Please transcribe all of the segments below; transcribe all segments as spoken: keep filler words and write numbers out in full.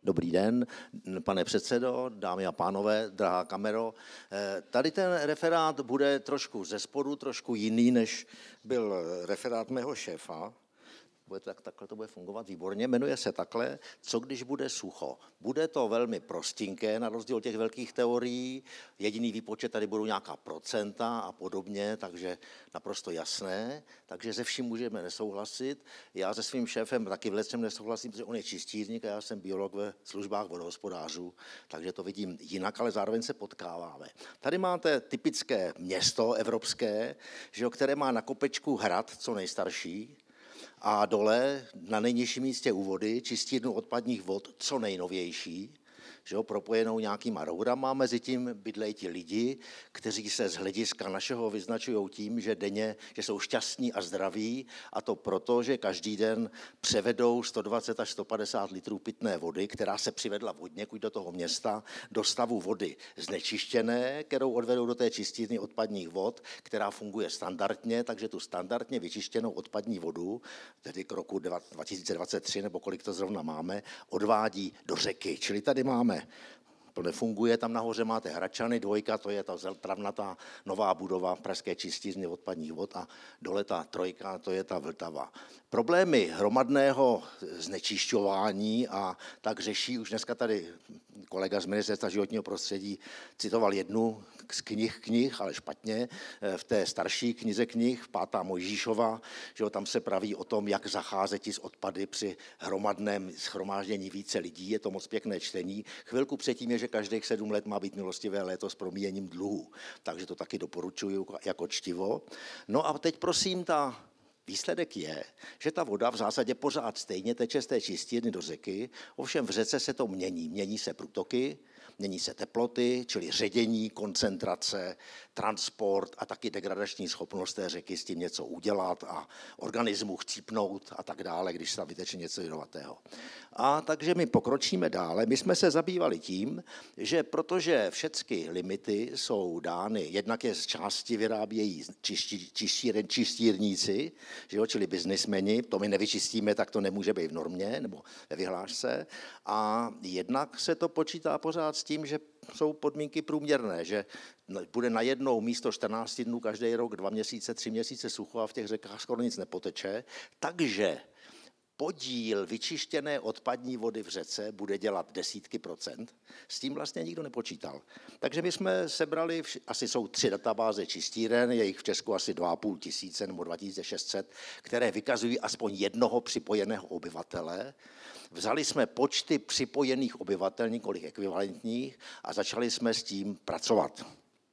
Dobrý den, pane předsedo, dámy a pánové, drahá kamero. Tady ten referát bude trošku ze spodu, trošku jiný, než byl referát mého šéfa. Bude to, tak, takhle to bude fungovat výborně. Jmenuje se takhle, co když bude sucho. Bude to velmi prostinké, na rozdíl od těch velkých teorií. Jediný výpočet, tady budou nějaká procenta a podobně, takže naprosto jasné. Takže se vším můžeme nesouhlasit. Já se svým šéfem taky v lecem nesouhlasím, protože on je čistírník a já jsem biolog ve službách vodohospodářů, takže to vidím jinak, ale zároveň se potkáváme. Tady máte typické město evropské, že jo, které má na kopečku hrad, co nejstarší, a dole na nejnižším místě u vody čistírnu odpadních vod, co nejnovější, že jo, propojenou nějakýma rourama, mezi tím bydlejí ti lidi, kteří se z hlediska našeho vyznačují tím, že denně, že jsou šťastní a zdraví, a to proto, že každý den převedou sto dvacet až sto padesát litrů pitné vody, která se přivedla odněkud do toho města, do stavu vody znečištěné, kterou odvedou do té čistírny odpadních vod, která funguje standardně, takže tu standardně vyčištěnou odpadní vodu, tedy k roku dva tisíce dvacet tři, nebo kolik to zrovna máme, odvádí do řeky. Čili tady máme, to nefunguje, tam nahoře máte Hradčany, dvojka, to je ta travnatá nová budova pražské čistírny odpadních vod, a dole ta trojka, to je ta Vltava. Problémy hromadného znečišťování a tak řeší už dneska tady kolega z Ministerstva životního prostředí, citoval jednu z knih knih, ale špatně, v té starší knize knih, pátá Mojžíšova, že jo, tam se praví o tom, jak zacházet s odpady při hromadném shromáždění více lidí, je to moc pěkné čtení. Chvilku předtím je, že každých sedm let má být milostivé léto s promíjením dluhů, takže to taky doporučuji jako čtivo. No a teď prosím, ta výsledek je, že ta voda v zásadě pořád stejně teče z té čistírny do řeky, ovšem v řece se to mění. Mění se průtoky, mění se teploty, čili ředění, koncentrace, transport a taky degradační schopnost té řeky s tím něco udělat a organismu chcípnout a tak dále, když se vyteče něco jedovatého. A takže my pokročíme dále. My jsme se zabývali tím, že protože všechny limity jsou dány, jednak je z části vyrábějí čistí, čistíren, čistírníci, že jo, čili biznismeni, to my nevyčistíme, tak to nemůže být v normě nebo ve vyhlášce, a jednak se to počítá pořád s tím, že jsou podmínky průměrné, že bude najednou místo čtrnáct dnů každý rok, dva měsíce, tři měsíce sucho a v těch řekách skoro nic nepoteče, takže podíl vyčištěné odpadní vody v řece bude dělat desítky procent. S tím vlastně nikdo nepočítal. Takže my jsme sebrali, asi jsou tři databáze čistíren, je jich v Česku asi dva a půl tisíce nebo dva tisíce šest set, které vykazují aspoň jednoho připojeného obyvatele. Vzali jsme počty připojených obyvatel, nikoliv ekvivalentních, a začali jsme s tím pracovat.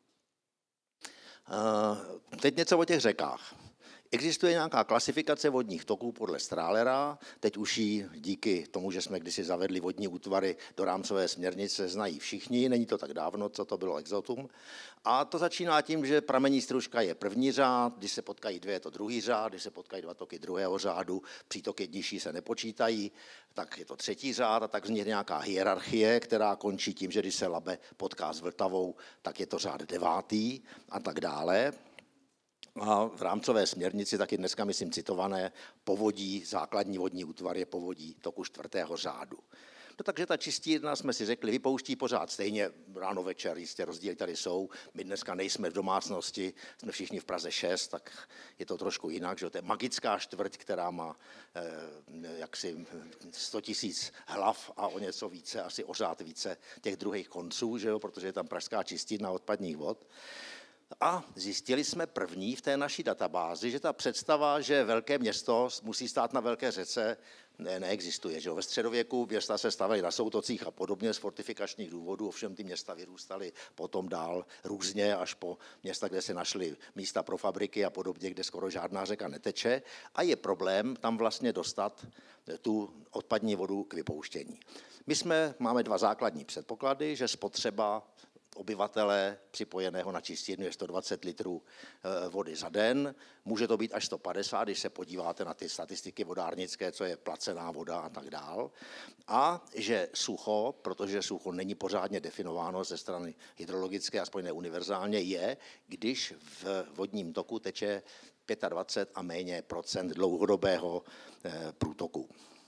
Teď něco o těch řekách. Existuje nějaká klasifikace vodních toků podle Strálera, teď už ji díky tomu, že jsme kdysi zavedli vodní útvary do rámcové směrnice, znají všichni, není to tak dávno, co to bylo exotum. A to začíná tím, že pramení stružka je první řád, když se potkají dvě, je to druhý řád, když se potkají dva toky druhého řádu, přítoky nižší se nepočítají, tak je to třetí řád, a tak vznikne nějaká hierarchie, která končí tím, že když se Labe potká s Vltavou, tak je to řád devátý a tak dále. A v rámcové směrnici, taky dneska myslím citované, povodí, základní vodní útvar je povodí toku čtvrtého řádu. No, takže ta čistírna, jsme si řekli, vypouští pořád stejně ráno, večer, jistě rozdíly tady jsou. My dneska nejsme v domácnosti, jsme všichni v Praze šest, tak je to trošku jinak, že to je magická čtvrť, která má eh, jaksi sto tisíc hlav a o něco více, asi o řád více těch druhých konců, že jo, protože je tam pražská čistírna odpadních vod. A zjistili jsme první v té naší databázi, že ta představa, že velké město musí stát na velké řece, ne, neexistuje. Že? Ve středověku města se stavěly na soutocích a podobně z fortifikačních důvodů, ovšem ty města vyrůstaly potom dál různě až po města, kde se našly místa pro fabriky a podobně, kde skoro žádná řeka neteče, a je problém tam vlastně dostat tu odpadní vodu k vypouštění. My jsme, máme dva základní předpoklady, že spotřeba obyvatele připojeného na čistírnu je sto dvacet litrů vody za den, může to být až sto padesát, když se podíváte na ty statistiky vodárnické, co je placená voda a tak dál. A že sucho, protože sucho není pořádně definováno ze strany hydrologické, aspoň neuniverzálně, je, když v vodním toku teče dvacet pět a méně procent dlouhodobého průtoku.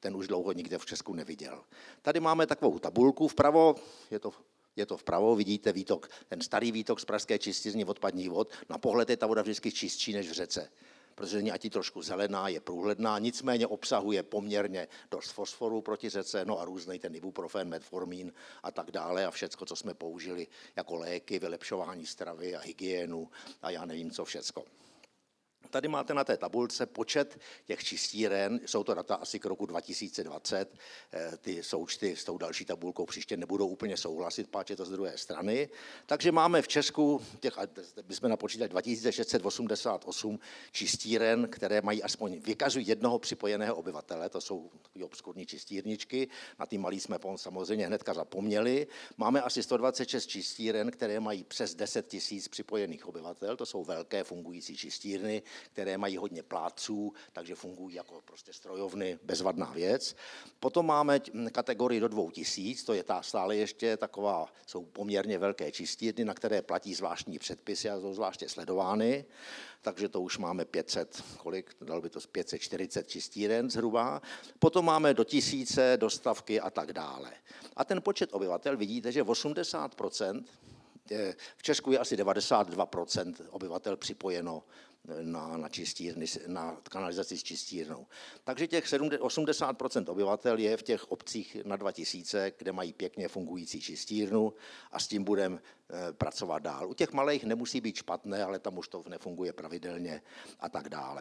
ten už dlouho nikde v Česku neviděl. Tady máme takovou tabulku vpravo, je to Je to vpravo, vidíte výtok, ten starý výtok z pražské čistírny odpadních vod. Na pohled je ta voda vždycky čistší než v řece, protože není ať trošku zelená, je průhledná, nicméně obsahuje poměrně dost fosforu proti řece, no a různý ten ibuprofen, metformín a tak dále a všecko, co jsme použili jako léky, vylepšování stravy a hygienu a já nevím, co všecko. Tady máte na té tabulce počet těch čistíren, jsou to data asi k roku dva tisíce dvacet, ty součty s tou další tabulkou příště nebudou úplně souhlasit, páč je to z druhé strany. Takže máme v Česku, těch, my jsme napočítali dva tisíce šest set osmdesát osm čistíren, které mají aspoň, vykazují jednoho připojeného obyvatele, to jsou obskurní čistírničky, na ty malý jsme samozřejmě hnedka zapomněli. Máme asi sto dvacet šest čistíren, které mají přes deset tisíc připojených obyvatel, to jsou velké fungující čistírny, které mají hodně plátců, takže fungují jako prostě strojovny, bezvadná věc. Potom máme kategorii do dvou tisíc, to je ta stále ještě taková, jsou poměrně velké čistírny, na které platí zvláštní předpisy a jsou zvláště sledovány, takže to už máme pět set, kolik, dalo by to pět set čtyřicet čistíren zhruba. Potom máme do tisíce, do stovky a tak dále. A ten počet obyvatel, vidíte, že osmdesát procent, v Česku je asi devadesát dva procent obyvatel připojeno na, na, čistírny, na kanalizaci s čistírnou. Takže těch osmdesát procent obyvatel je v těch obcích na dva tisíce, kde mají pěkně fungující čistírnu a s tím budeme pracovat dál. U těch malých nemusí být špatné, ale tam už to nefunguje pravidelně a tak dále.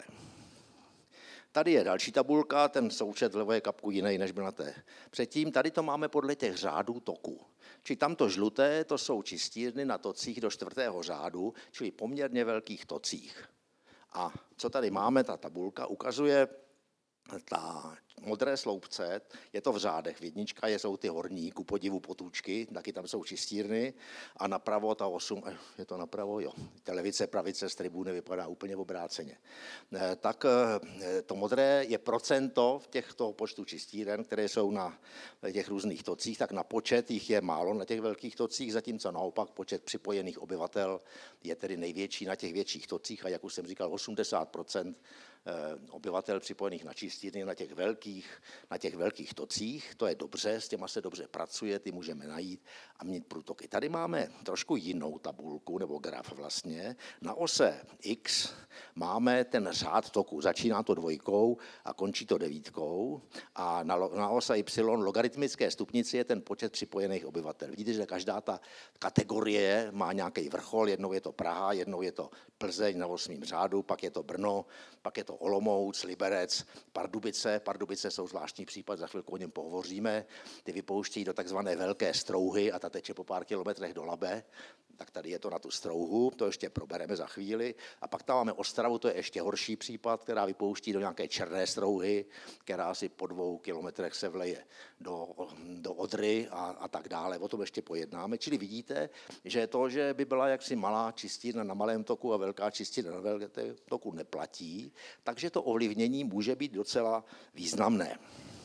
Tady je další tabulka, ten součet vlevo je kapku jiný, než byl na té předtím. Tady to máme podle těch řádů toku. Čili tamto žluté, to jsou čistírny na tocích do čtvrtého řádu, čili poměrně velkých tocích. A co tady máme, ta tabulka ukazuje ta modré sloupce, je to v řádech. Jednička jsou ty horní, ku podivu potůčky, taky tam jsou čistírny. A napravo ta osm, je to napravo, jo. Ta levice, pravice z tribuny vypadá úplně obráceně. Tak to modré je procento těchto počtu čistíren, které jsou na těch různých tocích, tak na počet jich je málo na těch velkých tocích, zatímco naopak počet připojených obyvatel je tedy největší na těch větších tocích a jak už jsem říkal, osmdesát procent obyvatel připojených na čistírny na těch velkých, na těch velkých tocích. To je dobře, s těma se dobře pracuje, ty můžeme najít a mít průtoky. Tady máme trošku jinou tabulku nebo graf vlastně. Na ose X máme ten řád toku. Začíná to dvojkou a končí to devítkou. A na, na ose Y logaritmické stupnici je ten počet připojených obyvatel. Vidíte, že každá ta kategorie má nějaký vrchol. Jednou je to Praha, jednou je to Plzeň na osmém řádu, pak je to Brno, pak je to Olomouc, Liberec, Pardubice. Pardubice jsou zvláštní případ, za chvilku o něm pohovoříme. Ty vypouštějí do takzvané velké strouhy a ta teče po pár kilometrech do Labe. Tak tady je to na tu strouhu, to ještě probereme za chvíli. A pak tam máme Ostravu, to je ještě horší případ, která vypouští do nějaké černé strouhy, která asi po dvou kilometrech se vleje do, do Odry a, a tak dále. O tom ještě pojednáme. Čili vidíte, že to, že by byla jaksi malá čistírna na malém toku a velká čistírna na velkém toku neplatí, takže to ovlivnění může být docela významné.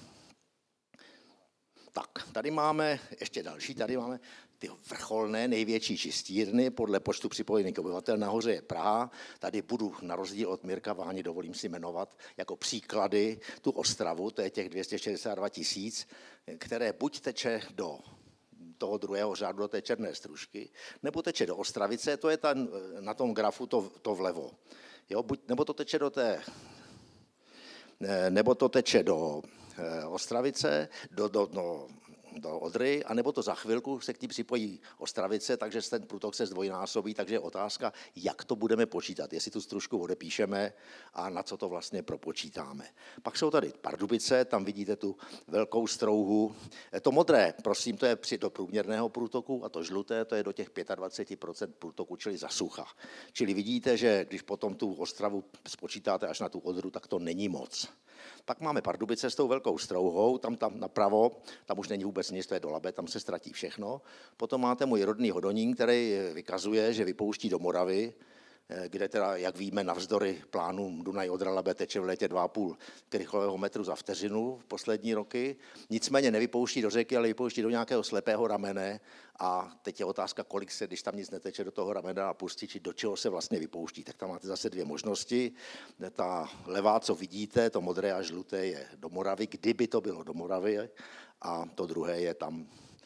Tak, tady máme ještě další, tady máme ty vrcholné největší čistírny podle počtu připojených obyvatel. Nahoře je Praha, tady budu na rozdíl od Mirka Váni, dovolím si jmenovat jako příklady tu Ostravu, to je těch dvě stě šedesát dva tisíc, které buď teče do toho druhého řádu, do té černé stružky, nebo teče do Ostravice, to je ten, na tom grafu to, to vlevo. Jo, buď, nebo to teče do té, nebo to teče do Ostravice, do, do, do, do Odry, anebo to za chvilku se k ní připojí Ostravice, takže ten průtok se zdvojnásobí, takže je otázka, jak to budeme počítat, jestli tu stružku odepíšeme a na co to vlastně propočítáme. Pak jsou tady Pardubice, tam vidíte tu velkou strouhu. To modré, prosím, to je do průměrného průtoku a to žluté, to je do těch dvacet pět procent průtoku, čili za sucha. Čili vidíte, že když potom tu Ostravu spočítáte až na tu Odru, tak to není moc. Pak máme Pardubice s tou velkou strouhou, tam, tam napravo, tam už není vůbec nic, to je do Labe, tam se ztratí všechno. Potom máte můj rodný Hodonín, který vykazuje, že vypouští do Moravy kde teda, jak víme, navzdory plánům Dunaj-Odra-Labe teče v létě dva a půl krychlového metru za vteřinu v poslední roky. Nicméně nevypouští do řeky, ale vypouští do nějakého slepého ramene a teď je otázka, kolik se, když tam nic neteče, do toho ramena pustí, či do čeho se vlastně vypouští. Tak tam máte zase dvě možnosti. Ta levá, co vidíte, to modré a žluté je do Moravy, kdyby to bylo do Moravy, a to druhé je tam,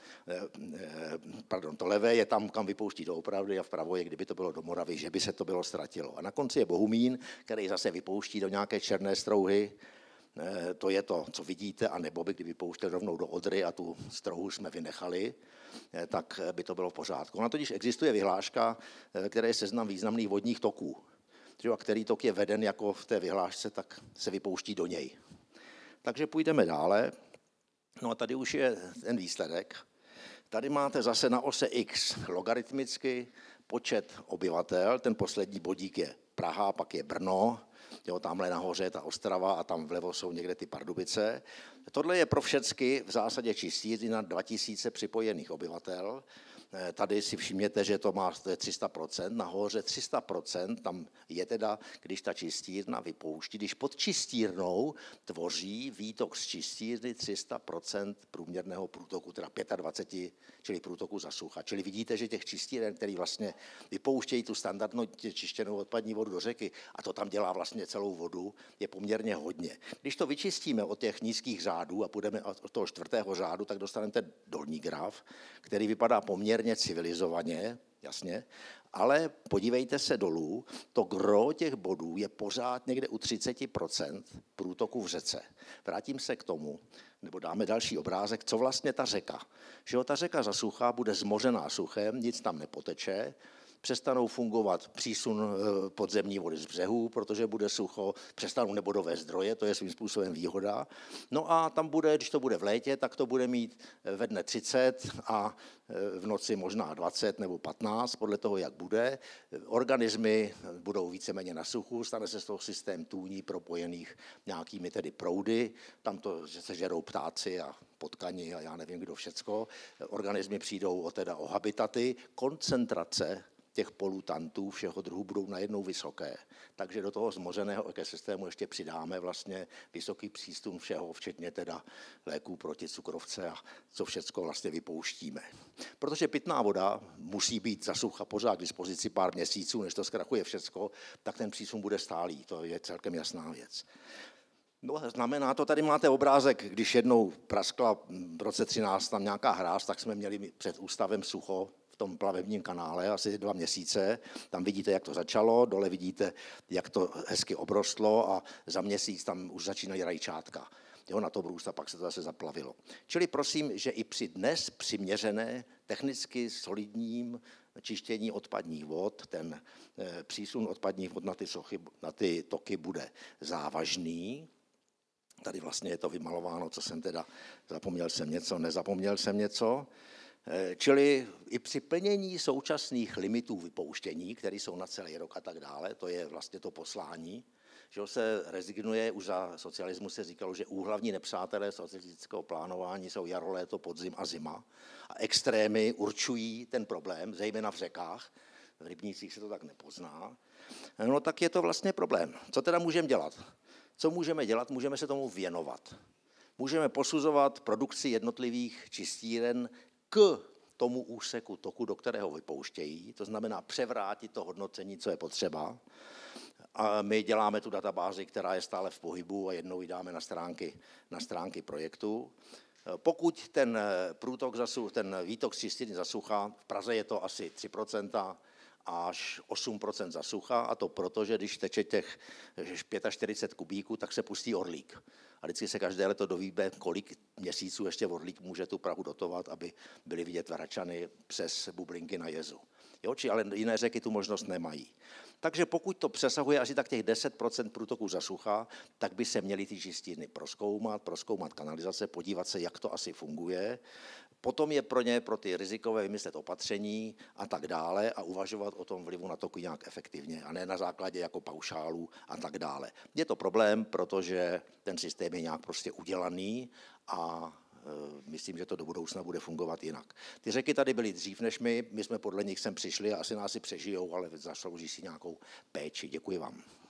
pardon, to levé je tam, kam vypouští doopravdy, a vpravo je, kdyby to bylo do Moravy, že by se to bylo ztratilo. A na konci je Bohumín, který zase vypouští do nějaké černé strouhy. To je to, co vidíte, a nebo by, kdyby pouštěl rovnou do Odry a tu strouhu jsme vynechali, tak by to bylo v pořádku. Na totiž existuje vyhláška, která je seznam významných vodních toků. A který tok je veden jako v té vyhlášce, tak se vypouští do něj. Takže půjdeme dále. No a tady už je ten výsledek. Tady máte zase na ose X logaritmicky počet obyvatel. Ten poslední bodík je Praha, pak je Brno, jo, tamhle nahoře je ta Ostrava a tam vlevo jsou někde ty Pardubice. Tohle je pro všecky v zásadě čistírny na dva tisíce připojených obyvatel. Tady si všimněte, že to má to je tři sta procent, nahoře tři sta procent, tam je teda, když ta čistírna vypouští, když pod čistírnou tvoří výtok z čistírny tři sta procent průměrného průtoku, teda dvacet pět, čili průtoku za sucha. Čili vidíte, že těch čistíren, který vlastně vypouštějí tu standardnou čištěnou odpadní vodu do řeky, a to tam dělá vlastně celou vodu, je poměrně hodně. Když to vyčistíme od těch nízkých řádů a půjdeme od toho čtvrtého řádu, tak dostaneme ten dolní graf, který vypadá poměrně civilizovaně, jasně, ale podívejte se dolů, to gro těch bodů je pořád někde u třicet procent průtoku v řece. Vrátím se k tomu, nebo dáme další obrázek, co vlastně ta řeka. Že jo, ta řeka zasuchá, bude zmořená suchem, nic tam nepoteče, přestanou fungovat přísun podzemní vody z břehů, protože bude sucho, přestanou nebodové zdroje, to je svým způsobem výhoda. No a tam bude, když to bude v létě, tak to bude mít ve dne třicet a v noci možná dvacet nebo patnáct, podle toho, jak bude. Organismy budou víceméně na suchu, stane se z toho systém tůní propojených nějakými tedy proudy, tam to že se žerou ptáci a potkani a já nevím, kdo všecko. Organismy přijdou o, teda o habitaty, koncentrace těch polutantů všeho druhu budou najednou vysoké. Takže do toho zmořeného ekosystému ještě přidáme vlastně vysoký přístup všeho, včetně teda léků proti cukrovce a co všecko vlastně vypouštíme. Protože pitná voda musí být za sucha pořád k dispozici pár měsíců, než to zkrachuje všecko, tak ten přísun bude stálý, to je celkem jasná věc. No, znamená to, tady máte obrázek, když jednou praskla v roce třináct tam nějaká hráz, tak jsme měli před ústavem sucho v tom plavebním kanále, asi dva měsíce. Tam vidíte, jak to začalo, dole vidíte, jak to hezky obrostlo a za měsíc tam už začínají rajčátka. Jo, na to brůst a pak se to zase zaplavilo. Čili prosím, že i při dnes přiměřené technicky solidním čištění odpadních vod, ten e, přísun odpadních vod na ty, sochy, na ty toky bude závažný. Tady vlastně je to vymalováno, co jsem teda, zapomněl jsem něco, nezapomněl jsem něco. Čili i při plnění současných limitů vypouštění, které jsou na celý rok a tak dále, to je vlastně to poslání, že se rezignuje, už za socialismu se říkalo, že úhlavní nepřátelé socialistického plánování jsou jaro, léto, podzim a zima. A extrémy určují ten problém, zejména v řekách, v rybnících se to tak nepozná. No tak je to vlastně problém. Co teda můžeme dělat? Co můžeme dělat? Můžeme se tomu věnovat. Můžeme posuzovat produkci jednotlivých čistíren k tomu úseku toku, do kterého vypouštějí, to znamená převrátit to hodnocení, co je potřeba. A my děláme tu databázi, která je stále v pohybu a jednou ji dáme na stránky, na stránky projektu. Pokud ten průtok zasuch, ten výtok z čistírny zasucha, v Praze je to asi tři procenta až osm procent zasucha, a to proto, že když teče těch čtyřicet pět kubíků, tak se pustí orlík. A vždycky se každé leto dovíme, kolik měsíců ještě orlík může tu Prahu dotovat, aby byly vidět Varačany přes bublinky na jezu. Jo, či ale jiné řeky tu možnost nemají. Takže pokud to přesahuje asi tak těch deset procent průtoku zasucha, tak by se měly ty čistírny prozkoumat, prozkoumat kanalizace, podívat se, jak to asi funguje. Potom je pro ně, pro ty rizikové, vymyslet opatření a tak dále a uvažovat o tom vlivu na toky nějak efektivně a ne na základě jako paušálů a tak dále. Je to problém, protože ten systém je nějak prostě udělaný a myslím, že to do budoucna bude fungovat jinak. Ty řeky tady byly dřív než my, my jsme podle nich sem přišli a asi nás si přežijou, ale zaslouží si nějakou péči. Děkuji vám.